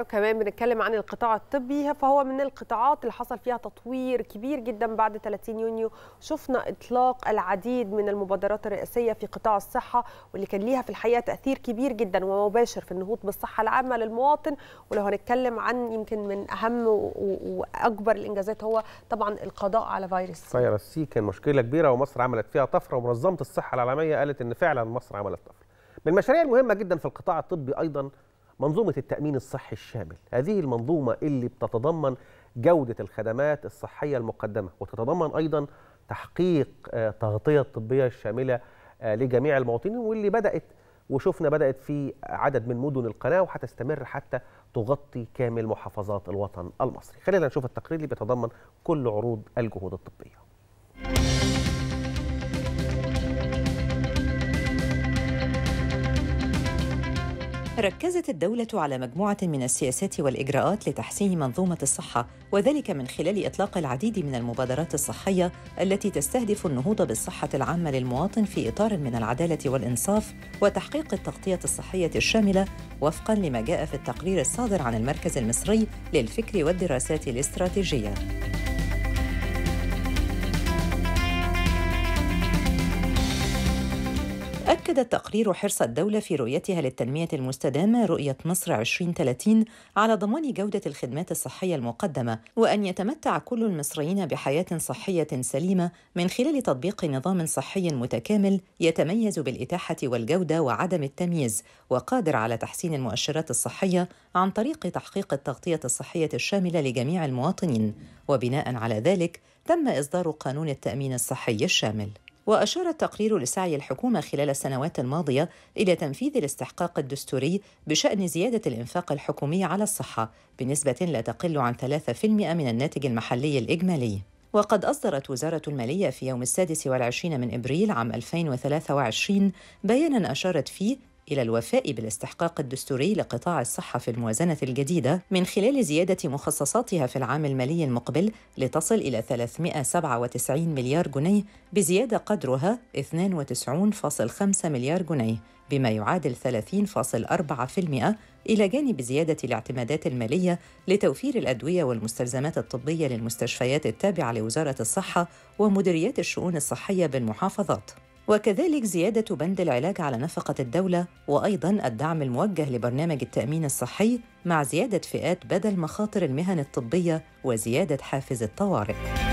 وكمان بنتكلم عن القطاع الطبي، فهو من القطاعات اللي حصل فيها تطوير كبير جدا بعد 30 يونيو. شفنا إطلاق العديد من المبادرات الرئاسية في قطاع الصحة، واللي كان ليها في الحقيقة تأثير كبير جدا ومباشر في النهوض بالصحة العامة للمواطن. ولو هنتكلم عن يمكن من أهم وأكبر الإنجازات هو طبعا القضاء على فيروس سي. كان مشكلة كبيرة ومصر عملت فيها طفرة، ومنظمة الصحة العالمية قالت إن فعلا مصر عملت طفرة. من المشاريع المهمة جدا في القطاع الطبي أيضا منظومة التأمين الصحي الشامل. هذه المنظومة اللي بتتضمن جودة الخدمات الصحية المقدمة، وتتضمن أيضا تحقيق تغطية طبية شاملة لجميع المواطنين، واللي بدأت في عدد من مدن القناة، وهتستمر حتى تغطي كامل محافظات الوطن المصري. خلينا نشوف التقرير اللي بيتضمن كل عروض الجهود الطبية. ركزت الدولة على مجموعة من السياسات والإجراءات لتحسين منظومة الصحة، وذلك من خلال إطلاق العديد من المبادرات الصحية التي تستهدف النهوض بالصحة العامة للمواطن في إطار من العدالة والإنصاف وتحقيق التغطية الصحية الشاملة، وفقاً لما جاء في التقرير الصادر عن المركز المصري للفكر والدراسات الاستراتيجية. أكد التقرير حرص الدولة في رؤيتها للتنمية المستدامة رؤية مصر 2030 على ضمان جودة الخدمات الصحية المقدمة، وأن يتمتع كل المصريين بحياة صحية سليمة من خلال تطبيق نظام صحي متكامل يتميز بالإتاحة والجودة وعدم التمييز، وقادر على تحسين المؤشرات الصحية عن طريق تحقيق التغطية الصحية الشاملة لجميع المواطنين. وبناء على ذلك تم إصدار قانون التأمين الصحي الشامل. وأشار التقرير لسعي الحكومة خلال السنوات الماضية إلى تنفيذ الاستحقاق الدستوري بشأن زيادة الإنفاق الحكومي على الصحة بنسبة لا تقل عن 3% من الناتج المحلي الإجمالي. وقد أصدرت وزارة المالية في يوم 26 من إبريل عام 2023 بياناً أشارت فيه إلى الوفاء بالاستحقاق الدستوري لقطاع الصحة في الموازنة الجديدة من خلال زيادة مخصصاتها في العام المالي المقبل لتصل إلى 397 مليار جنيه، بزيادة قدرها 92.5 مليار جنيه، بما يعادل 30.4%، إلى جانب زيادة الاعتمادات المالية لتوفير الأدوية والمستلزمات الطبية للمستشفيات التابعة لوزارة الصحة ومديريات الشؤون الصحية بالمحافظات. وكذلك زيادة بند العلاج على نفقة الدولة، وأيضاً الدعم الموجه لبرنامج التأمين الصحي مع زيادة فئات بدل مخاطر المهن الطبية وزيادة حافز الطوارئ.